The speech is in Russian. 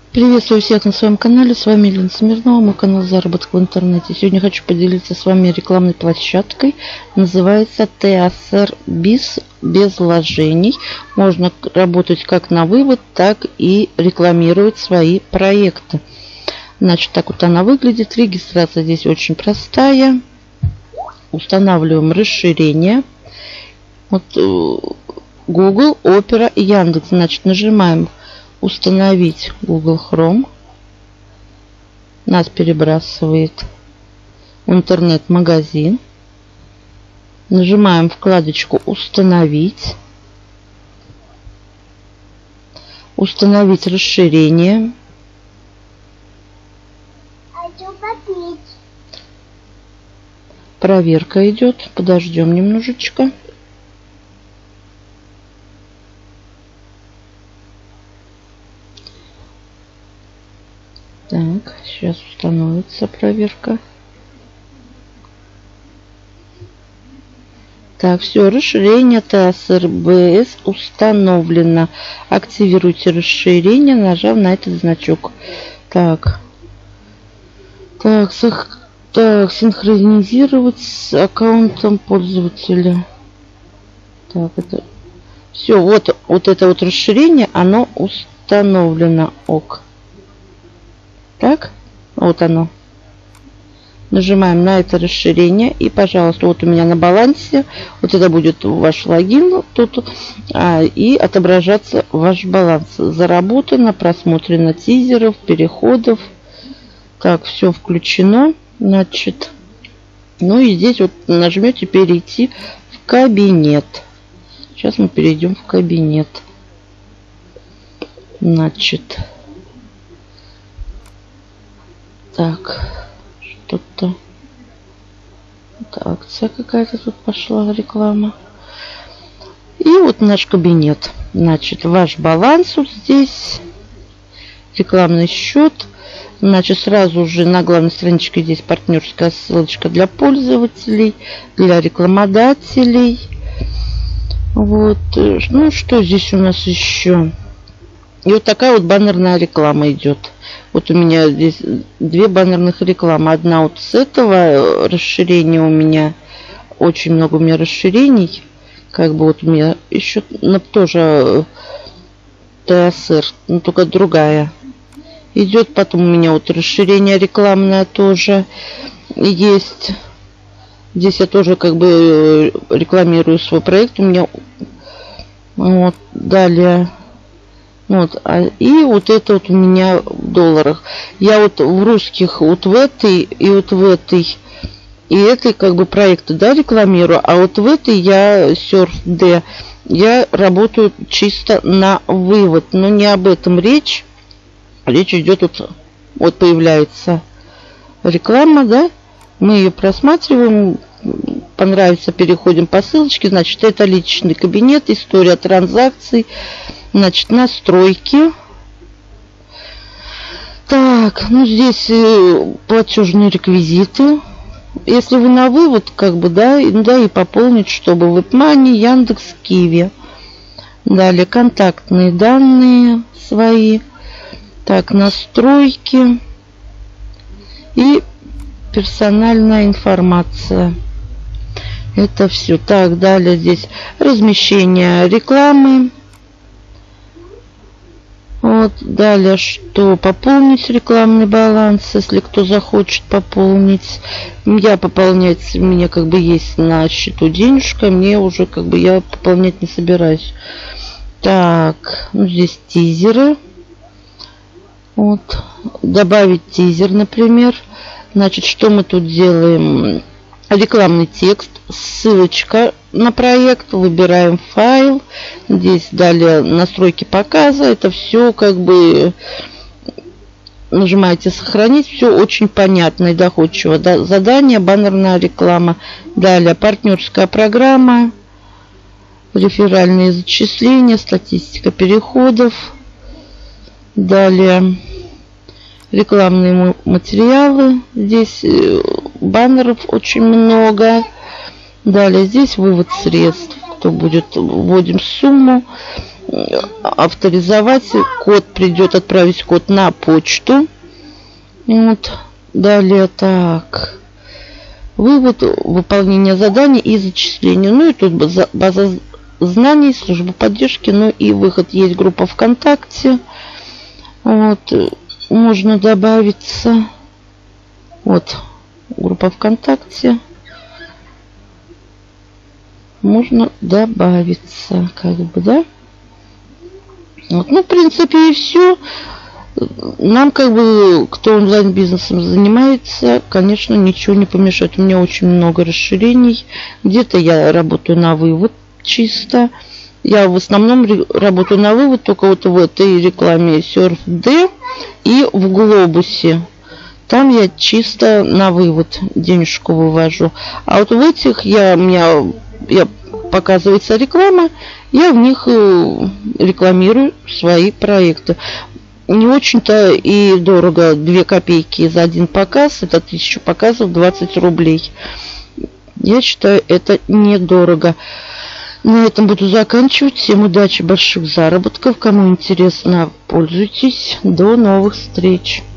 Приветствую всех на своем канале. С вами Елена Смирнова, мой канал «Заработок в интернете». Сегодня хочу поделиться с вами рекламной площадкой. Называется TSR Biz, без вложений. Можно работать как на вывод, так и рекламировать свои проекты. Значит, так вот она выглядит. Регистрация здесь очень простая. Устанавливаем расширение. Вот Google, Opera и Яндекс. Значит, нажимаем установить Google Chrome. Нас перебрасывает в интернет-магазин. Нажимаем вкладочку установить. Установить расширение. Проверка идет. Подождем немножечко. Так, сейчас установится проверка. Так, все, расширение TSR Biz установлено. Активируйте расширение, нажав на этот значок. Так, синхронизировать с аккаунтом пользователя. Так, это все, вот это вот расширение, оно установлено. Ок. Так, вот оно. Нажимаем на это расширение. И, пожалуйста, вот у меня на балансе. Вот это будет ваш логин тут. И отображаться ваш баланс. Заработано, просмотрено тизеров, переходов. Так, все включено. Значит, ну и здесь вот нажмете перейти в кабинет. Сейчас мы перейдем в кабинет. Значит... Так, что-то... Акция какая-то тут пошла, реклама. И вот наш кабинет. Значит, ваш баланс вот здесь. Рекламный счет. Значит, сразу же на главной страничке здесь партнерская ссылочка для пользователей, для рекламодателей. Вот. Ну, что здесь у нас еще? И вот такая вот баннерная реклама идет. Вот у меня здесь две баннерных рекламы. Одна вот с этого расширения у меня. Очень много у меня расширений. Как бы вот у меня еще тоже TSR, но только другая. Идет потом у меня вот расширение рекламное тоже есть. Здесь я тоже как бы рекламирую свой проект. У меня вот далее... Вот, и вот это вот у меня в долларах. Я вот в русских вот в этой и вот в этой и этой как бы проекты, да, рекламирую. А вот в этой я Surf-D, я работаю чисто на вывод. Но не об этом речь. Речь идет вот появляется реклама, да. Мы ее просматриваем. Понравится, переходим по ссылочке. Значит, это личный кабинет, история транзакций. Значит, настройки. Так, ну здесь платежные реквизиты. Если вы на вывод, как бы, да, и пополнить, чтобы WebMoney, Яндекс, Киви. Далее контактные данные свои. Так, настройки. И персональная информация. Это все. Так, далее здесь размещение рекламы. Вот, далее, что пополнить рекламный баланс, если кто захочет пополнить. Я пополнять, у меня как бы есть на счету денежка, мне уже как бы я пополнять не собираюсь. Так, ну здесь тизеры. Вот, добавить тизер, например. Значит, что мы тут делаем? Рекламный текст, ссылочка на проект, выбираем файл, здесь далее настройки показа, это все как бы нажимаете сохранить, все очень понятно и доходчиво. Задание, баннерная реклама, далее партнерская программа, реферальные зачисления, статистика переходов, далее рекламные материалы, здесь баннеров очень много. Далее здесь вывод средств. Кто будет, вводим сумму. авторизовать. Код придет, отправить код на почту. Вот. Далее так. Вывод, выполнение заданий и зачисление. Ну и тут база знаний, служба поддержки. Ну и выход. Есть группа ВКонтакте. Вот. Можно добавиться. Вот. Группа ВКонтакте. Можно добавиться. Как бы, да? Вот. Ну, в принципе, и все. Нам, как бы, кто онлайн-бизнесом занимается, конечно, ничего не помешает. У меня очень много расширений. Где-то я работаю на вывод чисто. Я в основном работаю на вывод только вот в этой рекламе SurfD и в Глобусе. Там я чисто на вывод денежку вывожу. А вот в этих показывается реклама, я в них рекламирую свои проекты. Не очень-то и дорого. 2 копейки за один показ. Это 1000 показов, 20 рублей. Я считаю, это недорого. На этом буду заканчивать. Всем удачи, больших заработков. Кому интересно, пользуйтесь. До новых встреч.